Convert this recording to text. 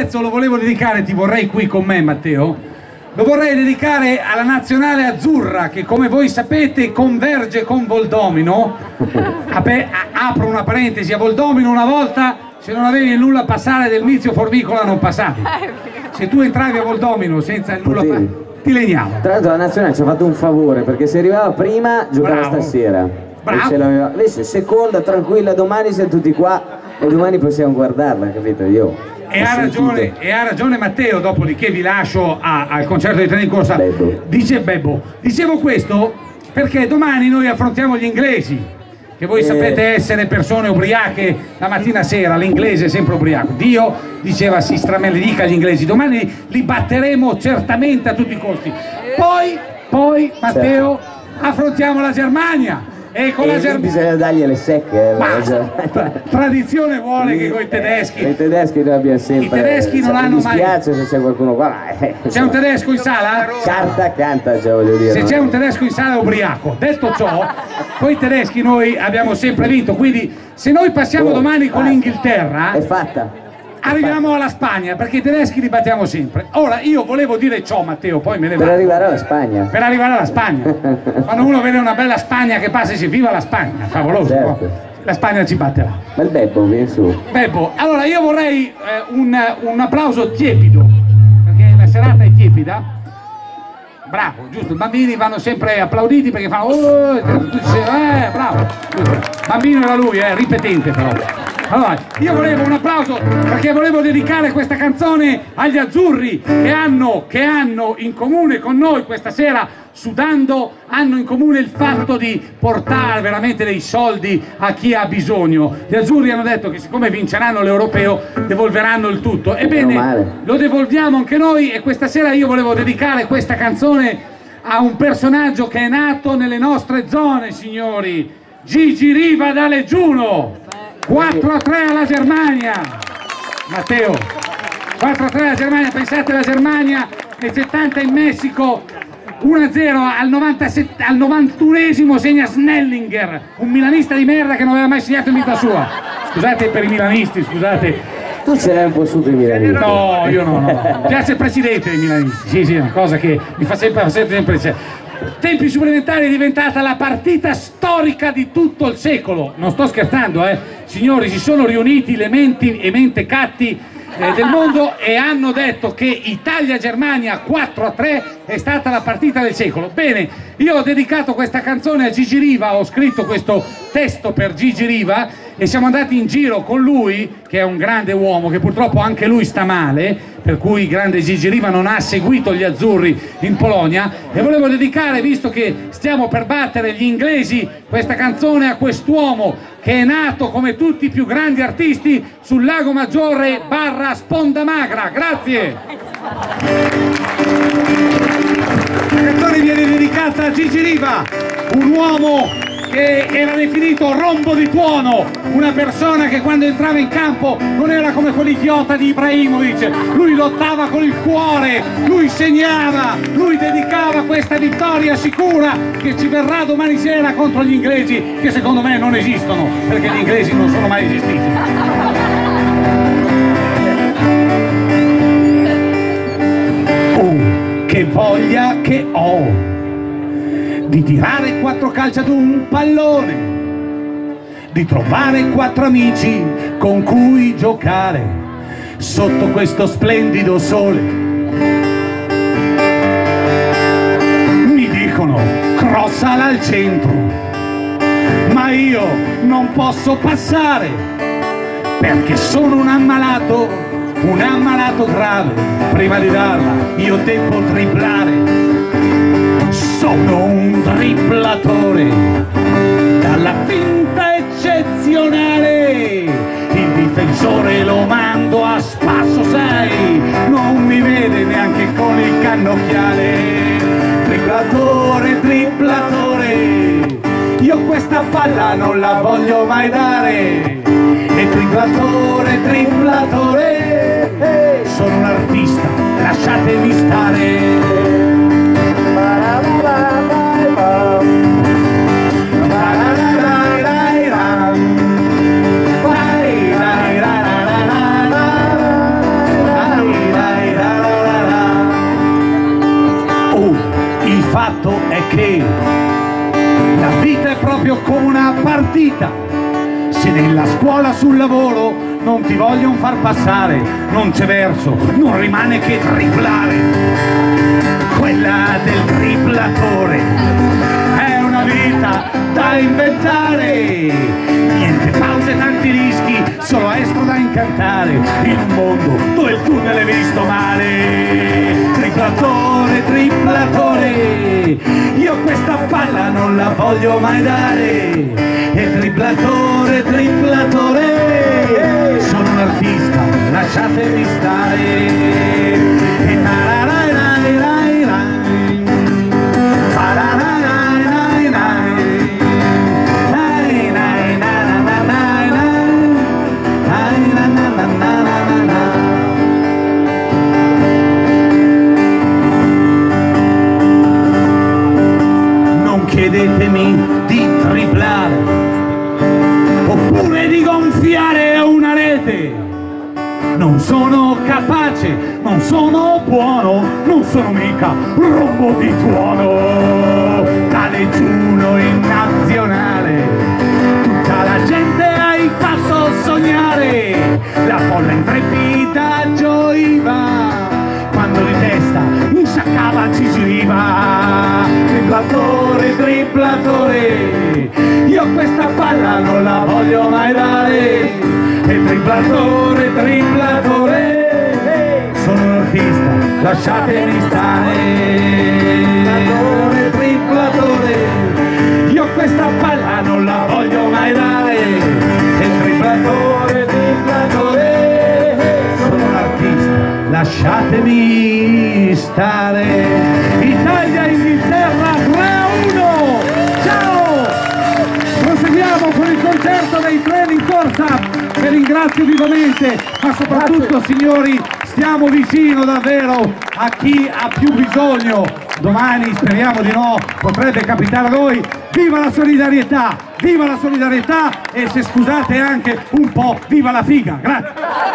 pezzo lo volevo dedicare, ti vorrei qui con me Matteo, lo vorrei dedicare alla nazionale azzurra che come voi sapete converge con Voldomino. Apro una parentesi, a Voldomino una volta se non avevi il nulla a passare del Mizio Formicola non passavi. Se tu entravi a Voldomino senza il nulla a passare ti legnavo. Tra l'altro la nazionale ci ha fatto un favore perché se arrivava prima giocava stasera. Bravo. Invece seconda tranquilla, domani siamo tutti qua e domani possiamo guardarla, capito? Io e ha ragione Matteo, dopodiché vi lascio al concerto di treni in corsa. Dice Bebbo. Dicevo questo perché domani noi affrontiamo gli inglesi, che voi sapete essere persone ubriache la mattina a sera, l'inglese è sempre ubriaco. Dio diceva si stramaledica gli inglesi, domani li batteremo certamente a tutti i costi. Poi Matteo, affrontiamo la Germania. E con la Germania bisogna dargli le secche. Tradizione vuole che con i tedeschi. I tedeschi noi abbiamo sempre. I tedeschi non hanno mai. Mi spiace se c'è qualcuno qua. C'è un tedesco in sala? Canta, già voglio dire. Se c'è un tedesco in sala è ubriaco. Detto ciò, con i tedeschi noi abbiamo sempre vinto. Quindi se noi passiamo domani con l'Inghilterra. È fatta. Arriviamo alla Spagna, perché i tedeschi li battiamo sempre. Ora io volevo dire ciò Matteo, poi me ne vado. Per arrivare alla Spagna. Per arrivare alla Spagna. Quando uno vede una bella Spagna che passa e dice viva la Spagna, favoloso. Certo. No? La Spagna ci batterà. Ma il Beppo viene su. Beppo, allora io vorrei un applauso tiepido, perché la serata è tiepida. Bravo, giusto, i bambini vanno sempre applauditi perché fanno bravo, giusto. Bambino era lui, ripetente però. Allora, io volevo un applauso perché volevo dedicare questa canzone agli azzurri che hanno in comune con noi questa sera, sudando, hanno in comune il fatto di portare veramente dei soldi a chi ha bisogno. Gli azzurri hanno detto che siccome vinceranno l'Europeo devolveranno il tutto. Ebbene, lo devolviamo anche noi e questa sera io volevo dedicare questa canzone a un personaggio che è nato nelle nostre zone, signori. Gigi Riva da Leggiuno. 4-3 alla Germania, Matteo, 4-3 alla Germania, pensate alla Germania nel 70 in Messico, 1-0 al 91esimo segna Snellinger, un milanista di merda che non aveva mai segnato in vita sua. Scusate per i milanisti, scusate. Tu ce l'hai un po' su per i milanisti. No, io no. Piace il presidente dei milanisti, sì, è una cosa che mi fa sempre tempi supplementari è diventata la partita storica di tutto il secolo. Non sto scherzando, signori, si sono riuniti le menti e mentecatti del mondo e hanno detto che Italia-Germania 4-3 è stata la partita del secolo. Bene, io ho dedicato questa canzone a Gigi Riva, ho scritto questo testo per Gigi Riva e siamo andati in giro con lui, che è un grande uomo, che purtroppo anche lui sta male, per cui il grande Gigi Riva non ha seguito gli azzurri in Polonia, e volevo dedicare, visto che stiamo per battere gli inglesi, questa canzone a quest'uomo che è nato come tutti i più grandi artisti sul Lago Maggiore / Sponda Magra. Grazie! La canzone viene dedicata a Gigi Riva, un uomo che era definito rombo di tuono, una persona che quando entrava in campo non era come quell'idiota di Ibrahimovic, lui lottava con il cuore, lui segnava, lui dedicava questa vittoria sicura che ci verrà domani sera contro gli inglesi, che secondo me non esistono, perché gli inglesi non sono mai esistiti. Che voglia che ho di tirare 4 calci ad un pallone, di trovare 4 amici con cui giocare sotto questo splendido sole. Mi dicono crossala al centro, ma io non posso passare perché sono un ammalato grave. Prima di darla io devo dribblare. Sono un dribblatore dalla finta eccezionale, il difensore lo mando a spasso, sai, non mi vede neanche con il cannocchiale. Dribblatore, io questa palla non la voglio mai dare. E dribblatore, sono un artista, lasciatemi stare. proprio come una partita. Se nella scuola sul lavoro non ti vogliono far passare, non c'è verso, non rimane che triplare. Quella del triplatore è una vita da inventare, niente pause, tanti rischi, solo estro da incantare, in un mondo dove il tunnel è visto male. Triplatore, triplatore, io questa palla non la voglio mai dare. E triplatore, triplatore, sono un artista, lasciatemi stare. E non chiedetemi di triplare oppure di gonfiare una rete. Non sono capace, non sono buono, non sono mica un rombo di tuono. Da Leggiuno in nazionale tutta la gente ai fa sognare. La folla intrepida gioiva quando di testa un sciaccava ci giriva. Triplatore, triplatore, io questa palla non la voglio mai dare. E triplatore, triplatore, sono un artista, lasciatemi stare. Triplatore, triplatore, io questa palla non la voglio mai dare. E triplatore, triplatore, sono un artista, lasciatemi stare. Italia, Inghilterra 3-1. Ciao! Proseguiamo con il concerto dei treni in corsa. Vi ringrazio vivamente, ma soprattutto signori, stiamo vicino davvero a chi ha più bisogno. Domani, speriamo di no, potrebbe capitare a noi. Viva la solidarietà e se scusate anche un po', viva la figa. Grazie.